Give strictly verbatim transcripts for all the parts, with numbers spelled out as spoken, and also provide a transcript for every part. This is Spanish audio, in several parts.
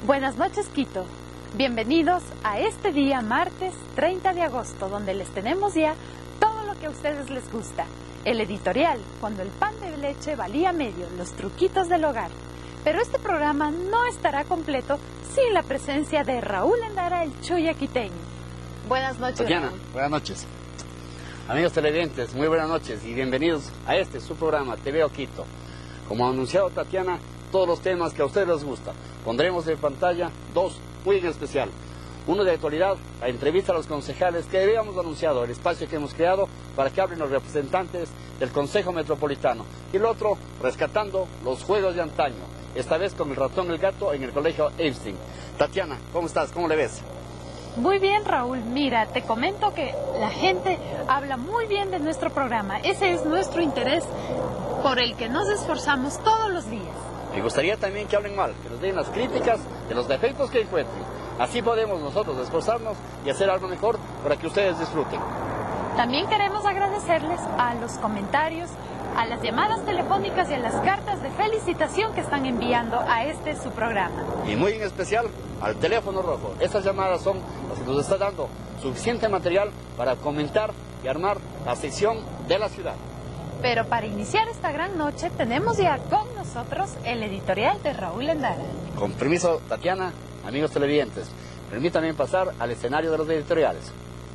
Buenas noches, Quito. Bienvenidos a este día martes treinta de agosto, donde les tenemos ya todo lo que a ustedes les gusta. El editorial, cuando el pan de leche valía medio, los truquitos del hogar. Pero este programa no estará completo sin la presencia de Raúl Endara, el Chuya quiteño. Buenas noches, Tatiana, Raúl. Buenas noches. Amigos televidentes, muy buenas noches y bienvenidos a este su programa Te Veo Quito. Como ha anunciado Tatiana, todos los temas que a ustedes les gustan. Pondremos en pantalla dos muy en especial. Uno de actualidad, la entrevista a los concejales que habíamos anunciado, el espacio que hemos creado para que hablen los representantes del Consejo Metropolitano. Y el otro, rescatando los juegos de antaño, esta vez con el ratón y el gato en el colegio Einstein. Tatiana, ¿cómo estás? ¿Cómo le ves? Muy bien, Raúl. Mira, te comento que la gente habla muy bien de nuestro programa. Ese es nuestro interés por el que nos esforzamos todos los días. Me gustaría también que hablen mal, que nos den las críticas de los defectos que encuentren. Así podemos nosotros esforzarnos y hacer algo mejor para que ustedes disfruten. También queremos agradecerles a los comentarios, a las llamadas telefónicas y a las cartas de felicitación que están enviando a este su programa. Y muy en especial al teléfono rojo. Estas llamadas son las que nos está dando suficiente material para comentar y armar la sección de la ciudad. Pero para iniciar esta gran noche tenemos ya con nosotros el editorial de Raúl Endara. Con permiso, Tatiana, amigos televidentes, permítanme pasar al escenario de los editoriales.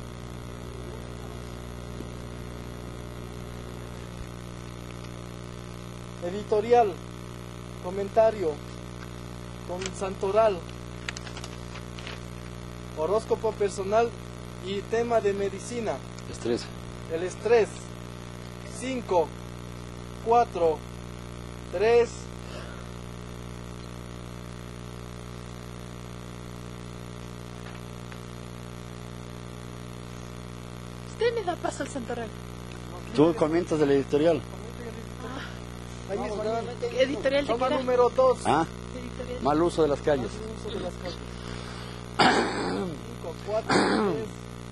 Editorial, comentario, con santoral, horóscopo personal y tema de medicina. Estrés. El estrés. cinco, cuatro, tres. Usted me da paso al santoral. Tú comentas del editorial. Ahí mismo, ¿Qué editorial te toma queda? número dos. Ah, Editorial. mal uso de las calles. Uso de las calles. cinco, cuatro, tres.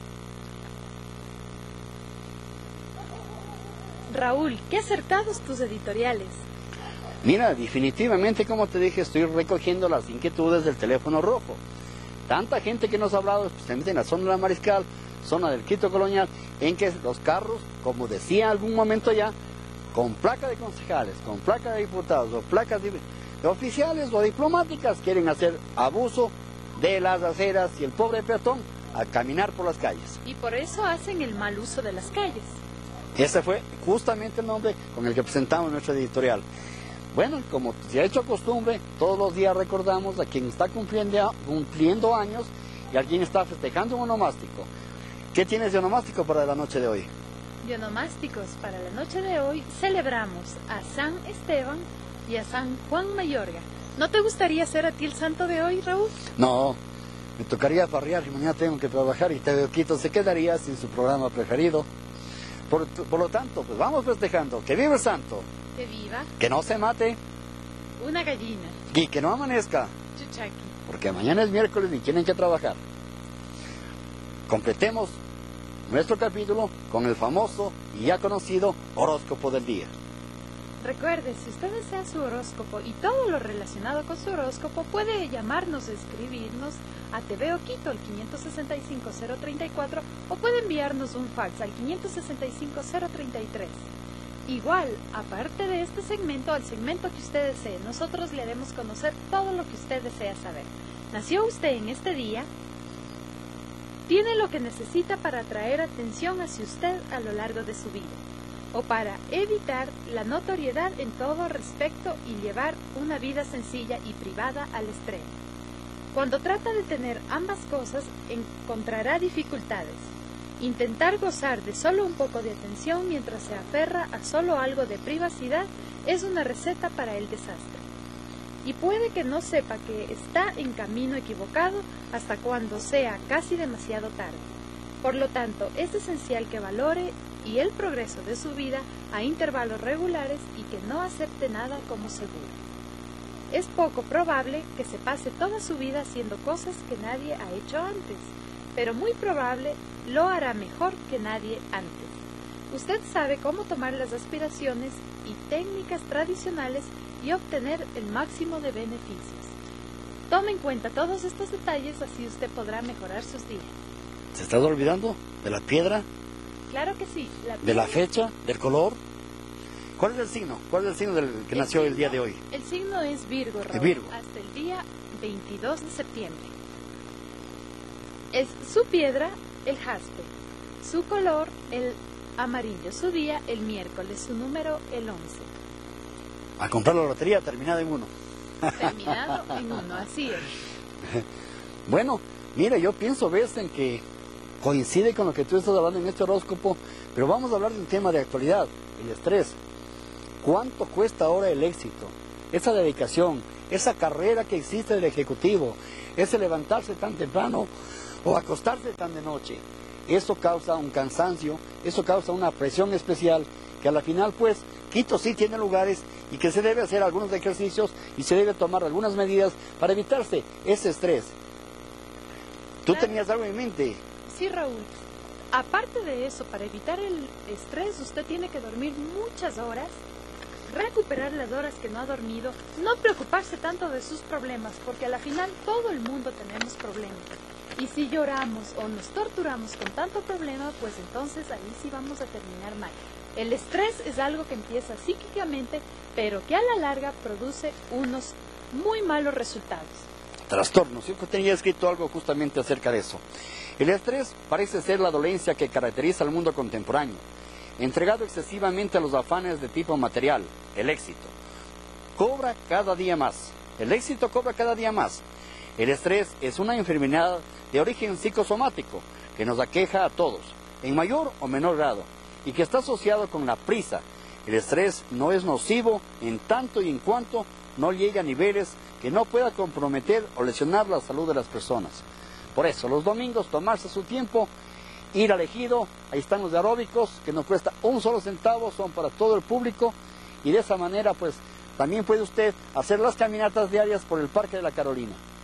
Raúl, qué acertados tus editoriales. Mira, definitivamente, como te dije, estoy recogiendo las inquietudes del teléfono rojo. Tanta gente que nos ha hablado, especialmente en la zona de la Mariscal, zona del Quito Colonial, en que los carros, como decía algún momento ya, con placa de concejales, con placa de diputados o placas de, de oficiales o diplomáticas, quieren hacer abuso de las aceras y el pobre peatón a caminar por las calles. Y por eso hacen el mal uso de las calles. Ese fue justamente el nombre con el que presentamos nuestro editorial. Bueno, como se ha hecho costumbre, todos los días recordamos a quien está cumpliendo, cumpliendo años y a quien está festejando un onomástico. ¿Qué tienes de onomástico para la noche de hoy? De onomásticos, para la noche de hoy celebramos a San Esteban y a San Juan Mayorga. ¿No te gustaría ser a ti el santo de hoy, Raúl? No, me tocaría farrear y mañana tengo que trabajar y Te Veo Quito se quedaría sin su programa preferido. Por, por lo tanto, pues vamos festejando. ¡Que viva el santo! Que viva Que no se mate una gallina, y que no amanezca, chuchaqui. porque mañana es miércoles y tienen que trabajar. Completemos nuestro capítulo con el famoso y ya conocido horóscopo del día. Recuerde, si usted desea su horóscopo y todo lo relacionado con su horóscopo, puede llamarnos o escribirnos a Te Veo Quito al quinientos sesenta y cinco cero treinta y cuatro o puede enviarnos un fax al quinientos sesenta y cinco cero treinta y tres. Igual, aparte de este segmento, al segmento que usted desee, nosotros le haremos conocer todo lo que usted desea saber. ¿Nació usted en este día? Tiene lo que necesita para atraer atención hacia usted a lo largo de su vida, o para evitar la notoriedad en todo respecto y llevar una vida sencilla y privada al extremo. Cuando trata de tener ambas cosas, encontrará dificultades. Intentar gozar de solo un poco de atención mientras se aferra a solo algo de privacidad es una receta para el desastre. Y puede que no sepa que está en camino equivocado hasta cuando sea casi demasiado tarde. Por lo tanto, es esencial que valore y el progreso de su vida a intervalos regulares y que no acepte nada como seguro. Es poco probable que se pase toda su vida haciendo cosas que nadie ha hecho antes, pero muy probable lo hará mejor que nadie antes. Usted sabe cómo tomar las aspiraciones y técnicas tradicionales y obtener el máximo de beneficios. Tome en cuenta todos estos detalles, así usted podrá mejorar sus días. ¿Se está olvidando de la piedra, Claro que sí. La de la piedra- fecha, del color? ¿Cuál es el signo? ¿Cuál es el signo del que el nació el signo- día de hoy? El signo es Virgo, Raúl, Virgo. hasta el día veintidós de septiembre. Es su piedra, el jaspe. Su color, el amarillo. Su día, el miércoles. Su número, el once. A comprar la lotería terminada en uno. Terminado en uno, así es. Bueno, mira, yo pienso, ves, en que coincide con lo que tú estás hablando en este horóscopo, pero vamos a hablar de un tema de actualidad, el estrés. ¿Cuánto cuesta ahora el éxito? Esa dedicación, esa carrera que existe del ejecutivo, ese levantarse tan temprano o acostarse tan de noche. Eso causa un cansancio, eso causa una presión especial, que a la final, pues, Quito sí tiene lugares y que se debe hacer algunos ejercicios y se debe tomar algunas medidas para evitarse ese estrés. ¿Tú Claro. tenías algo en mente? Sí, Raúl. Aparte de eso, para evitar el estrés, usted tiene que dormir muchas horas, recuperar las horas que no ha dormido, no preocuparse tanto de sus problemas, porque a la final todo el mundo tenemos problemas. Y si lloramos o nos torturamos con tanto problema, pues entonces ahí sí vamos a terminar mal. El estrés es algo que empieza psíquicamente, pero que a la larga produce unos muy malos resultados. Trastornos. Yo tenía escrito algo justamente acerca de eso. El estrés parece ser la dolencia que caracteriza al mundo contemporáneo, entregado excesivamente a los afanes de tipo material, el éxito. Cobra cada día más. El éxito cobra cada día más. El estrés es una enfermedad de origen psicosomático que nos aqueja a todos, en mayor o menor grado, y que está asociado con la prisa. El estrés no es nocivo en tanto y en cuanto no llegue a niveles que no pueda comprometer o lesionar la salud de las personas. Por eso, los domingos, tomarse su tiempo, ir al ejido, ahí están los de aeróbicos, que no cuesta un solo centavo, son para todo el público, y de esa manera, pues, también puede usted hacer las caminatas diarias por el Parque de la Carolina.